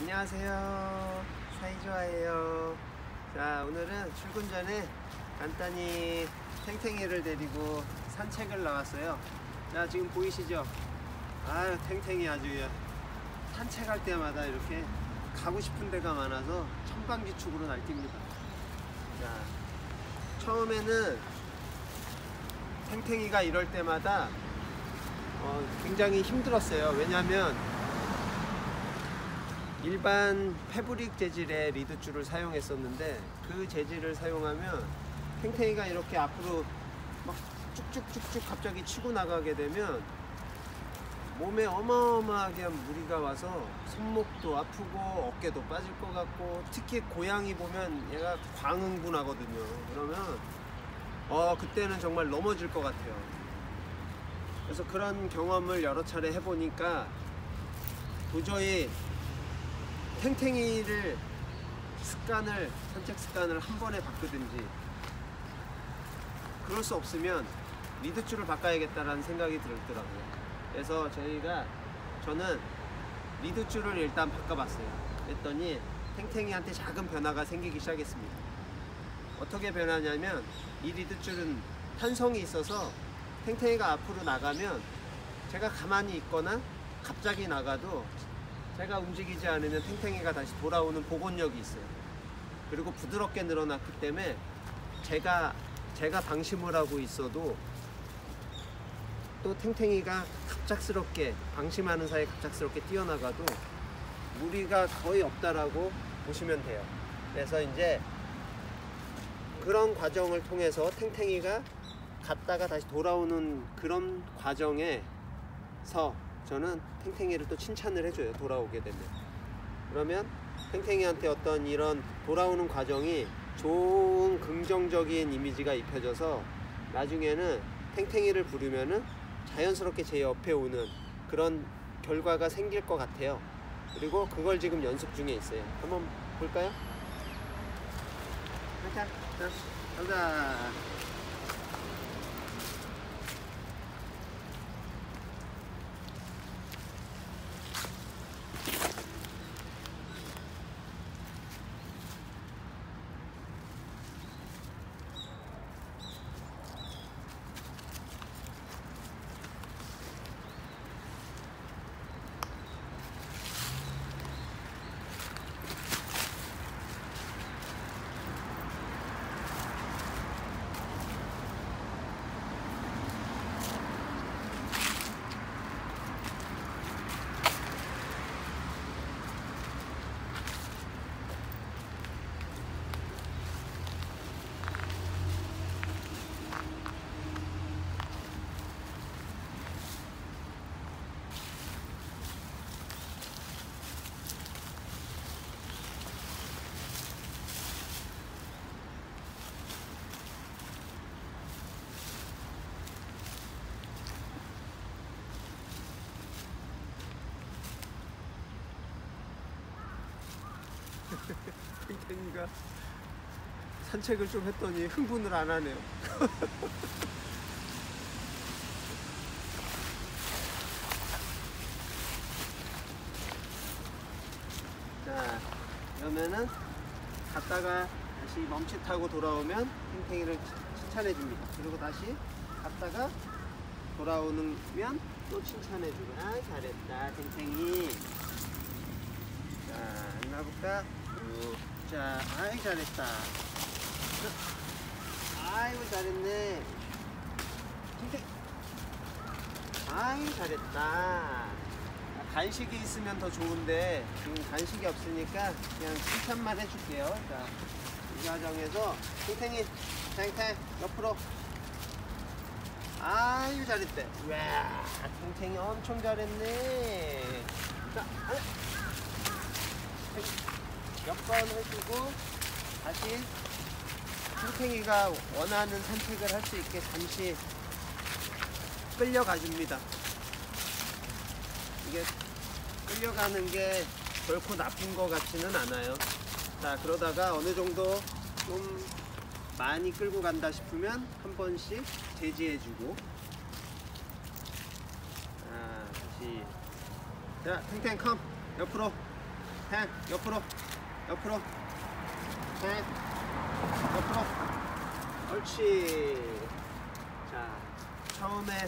안녕하세요. 사이좋아예요. 자, 오늘은 출근 전에 간단히 탱탱이를 데리고 산책을 나왔어요. 자, 지금 보이시죠? 아유, 탱탱이 아주 산책할 때마다 이렇게 가고 싶은 데가 많아서 천방지축으로 날뜁니다. 자, 처음에는 탱탱이가 이럴 때마다 굉장히 힘들었어요. 왜냐하면 일반 패브릭 재질의 리드줄을 사용했었는데, 그 재질을 사용하면 탱탱이가 이렇게 앞으로 막 쭉쭉쭉쭉 갑자기 치고 나가게 되면 몸에 어마어마하게 무리가 와서 손목도 아프고 어깨도 빠질 것 같고, 특히 고양이 보면 얘가 광흥분하거든요. 그러면 그때는 정말 넘어질 것 같아요. 그래서 그런 경험을 여러 차례 해보니까 도저히 탱탱이를 산책 습관을 한 번에 바꾸든지, 그럴 수 없으면 리드줄을 바꿔야겠다라는 생각이 들더라고요. 그래서 저는 리드줄을 일단 바꿔봤어요. 그랬더니 탱탱이한테 작은 변화가 생기기 시작했습니다. 어떻게 변하냐면, 이 리드줄은 탄성이 있어서 탱탱이가 앞으로 나가면 제가 가만히 있거나 갑자기 나가도 제가 움직이지 않으면 탱탱이가 다시 돌아오는 복원력이 있어요. 그리고 부드럽게 늘어났기 때문에 제가 방심을 하고 있어도 또 탱탱이가 갑작스럽게, 방심하는 사이에 갑작스럽게 뛰어나가도 무리가 거의 없다라고 보시면 돼요. 그래서 이제 그런 과정을 통해서 탱탱이가 갔다가 다시 돌아오는 그런 과정에서 저는 탱탱이를 또 칭찬을 해줘요. 돌아오게 되면. 그러면 탱탱이한테 어떤 이런 돌아오는 과정이 좋은 긍정적인 이미지가 입혀져서 나중에는 탱탱이를 부르면은 자연스럽게 제 옆에 오는 그런 결과가 생길 것 같아요. 그리고 그걸 지금 연습 중에 있어요. 한번 볼까요? 자, 가자. 탱탱이가 산책을 좀 했더니 흥분을 안 하네요. 자, 그러면은 갔다가 다시 멈칫하고 돌아오면 탱탱이를 칭찬해 줍니다. 그리고 다시 갔다가 돌아오면 또 칭찬해 주고, 아, 잘했다 탱탱이. 자, 나볼까? 자, 아이, 잘했다. 아이고, 잘했네. 아이, 잘했다. 간식이 있으면 더 좋은데 지금 간식이 없으니까 그냥 칭찬만 해줄게요. 자, 이 과정에서 탱탱이 옆으로. 아유, 잘했대. 와, 탱탱이 엄청 잘했네. 자, 몇 번 해주고 다시 탱탱이가 원하는 산책을 할 수 있게 잠시 끌려가 줍니다. 이게 끌려가는 게 결코 나쁜 것 같지는 않아요. 자, 그러다가 어느 정도 좀 많이 끌고 간다 싶으면 한 번씩 제지해주고. 자, 다시. 자, 탱탱 컴 옆으로. 행 옆으로 옆으로 행 옆으로. 옳지. 자, 처음에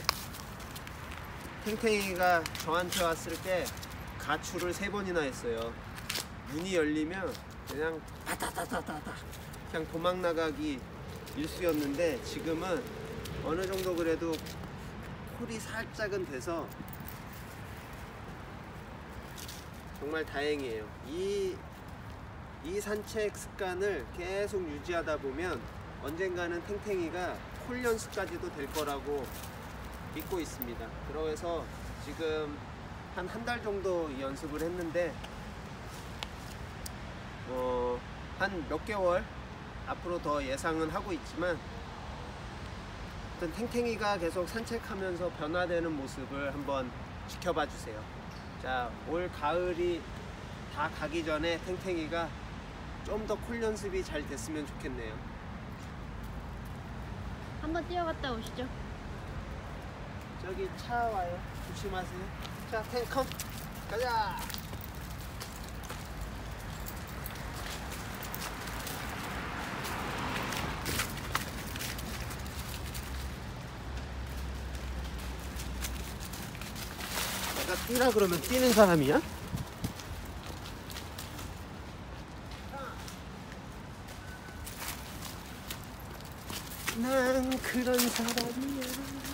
탱탱이가 저한테 왔을 때 가출을 3번이나 했어요. 문이 열리면 그냥 바다다다다다 그냥 도망 나가기 일쑤였는데, 지금은 어느 정도 그래도 콜이 살짝은 돼서 정말 다행이에요. 이 산책 습관을 계속 유지하다 보면 언젠가는 탱탱이가 콜 연습까지도 될 거라고 믿고 있습니다. 그래서 지금 한 달 정도 연습을 했는데 한 몇 개월 앞으로 더 예상은 하고 있지만, 어떤 탱탱이가 계속 산책하면서 변화되는 모습을 한번 지켜봐 주세요. 자, 올 가을이 다 가기 전에 탱탱이가 좀 더 콜 연습이 잘 됐으면 좋겠네요. 한번 뛰어갔다 오시죠. 저기 차 와요. 조심하세요. 자, 탱컴 가자. 내가 뛰라 그러면 뛰는 사람이야? 난 그런 사람이야.